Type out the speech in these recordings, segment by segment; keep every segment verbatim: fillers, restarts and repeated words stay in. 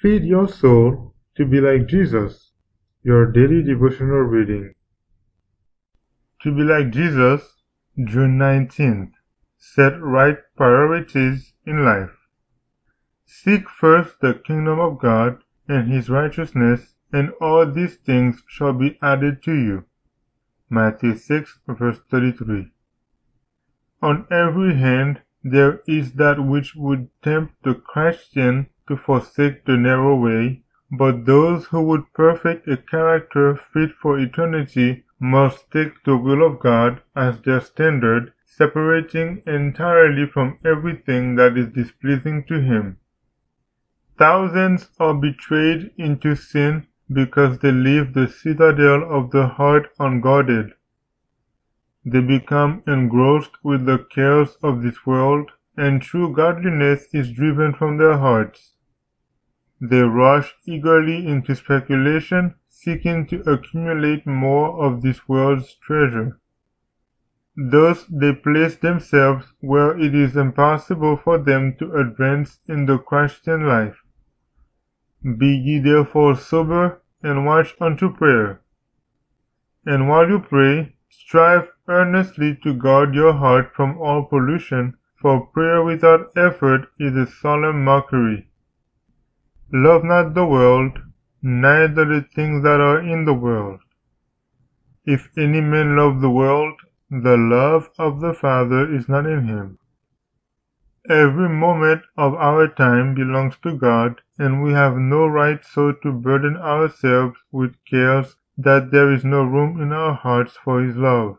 Feed your soul to be like Jesus. Your daily devotional reading. To be like Jesus, June nineteenth. Set right priorities in life. Seek first the kingdom of God and his righteousness, and all these things shall be added to you. Matthew six, verse thirty-three. On every hand, there is that which would tempt the Christian to forsake the narrow way, but those who would perfect a character fit for eternity must take the will of God as their standard, separating entirely from everything that is displeasing to Him. Thousands are betrayed into sin because they leave the citadel of the heart unguarded. They become engrossed with the cares of this world, and true godliness is driven from their hearts. They rush eagerly into speculation, seeking to accumulate more of this world's treasure. Thus they place themselves where it is impossible for them to advance in the Christian life. Be ye therefore sober, and watch unto prayer. And while you pray, strive earnestly to guard your heart from all pollution, for prayer without effort is a solemn mockery. Love not the world, neither the things that are in the world. If any man love the world, the love of the Father is not in him. Every moment of our time belongs to God, and we have no right so to burden ourselves with cares that there is no room in our hearts for His love.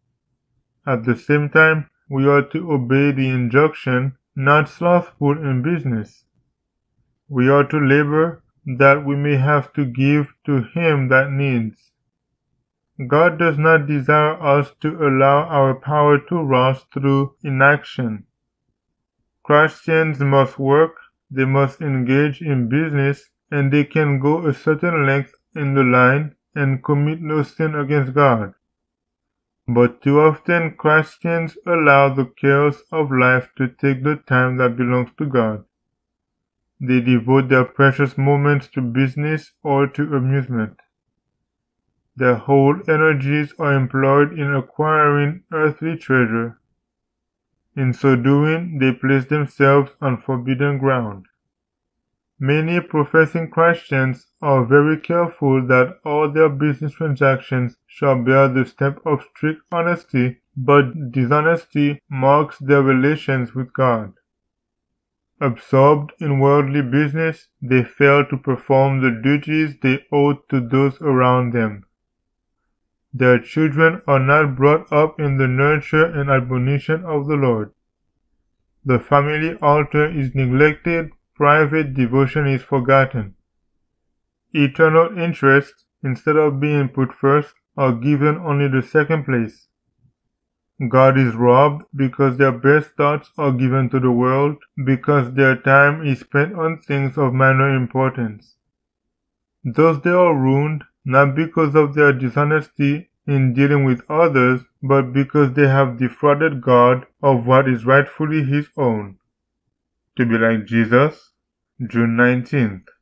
At the same time, we ought to obey the injunction, not slothful in business. We ought to labor that we may have to give to him that needs. God does not desire us to allow our power to rust through inaction. Christians must work, they must engage in business, and they can go a certain length in the line and commit no sin against God. But too often Christians allow the cares of life to take the time that belongs to God. They devote their precious moments to business or to amusement. Their whole energies are employed in acquiring earthly treasure. In so doing, they place themselves on forbidden ground. Many professing Christians are very careful that all their business transactions shall bear the stamp of strict honesty, but dishonesty marks their relations with God. Absorbed in worldly business, they fail to perform the duties they owe to those around them. Their children are not brought up in the nurture and admonition of the Lord. The family altar is neglected, private devotion is forgotten. Eternal interests, instead of being put first, are given only the second place. God is robbed because their best thoughts are given to the world, because their time is spent on things of minor importance. Thus they are ruined, not because of their dishonesty in dealing with others, but because they have defrauded God of what is rightfully His own. To be like Jesus, June nineteenth.